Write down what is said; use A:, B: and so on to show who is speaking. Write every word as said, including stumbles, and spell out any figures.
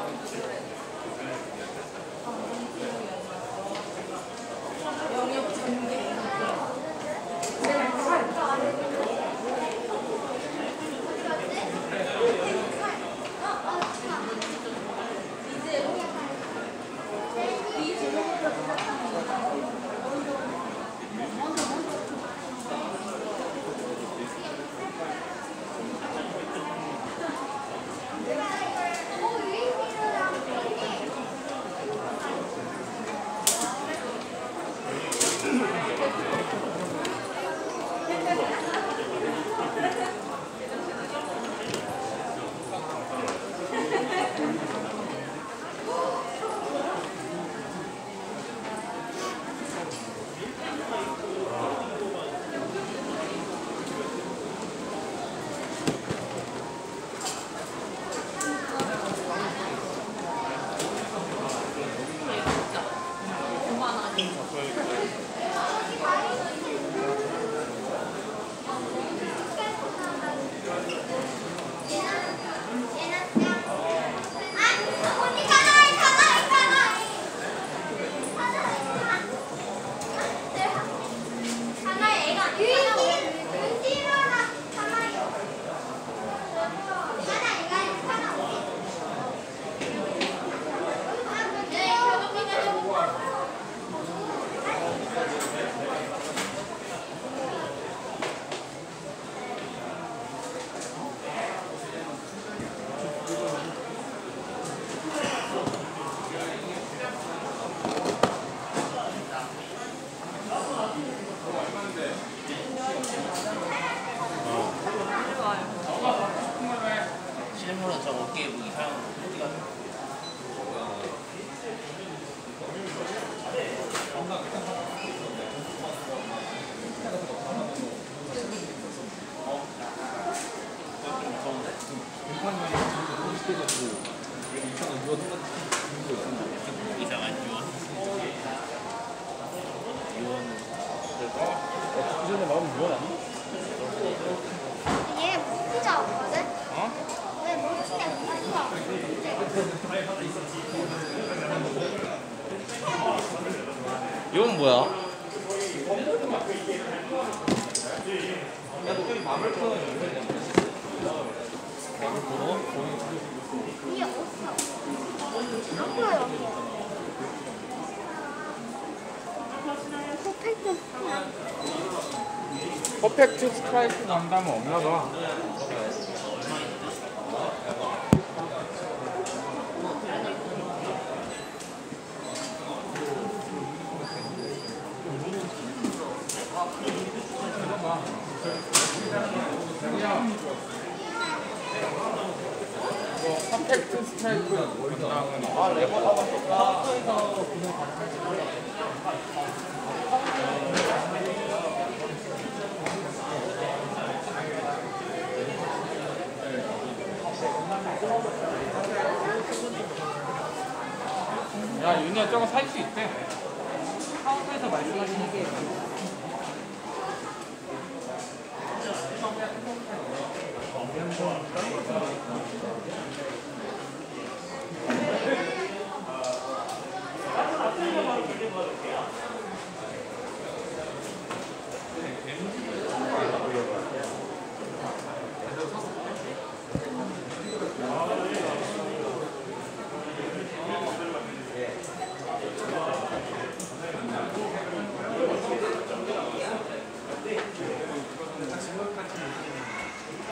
A: 실물은 저 어깨에 뭐 이상한 어디가 이상한 유언 유언
B: 그 전에 마음 유언 아니?
C: 얘 피자 없거든?
A: 어?
C: 왜 모치네 피자
A: 이건 뭐야?
B: 야, 너 저기 마블 코너 마블 코너?
C: 이게 없어 안 보여 퍼펙트
B: 퍼펙트 스트라이크 간다면 없나 봐. 퍼펙트 스트라이크 간다면 아 레버 잡았어. 카운터에서 그냥 가능할지. 야, 윤희야 저거 살 수 있대. 카운터에서 말씀하시는 게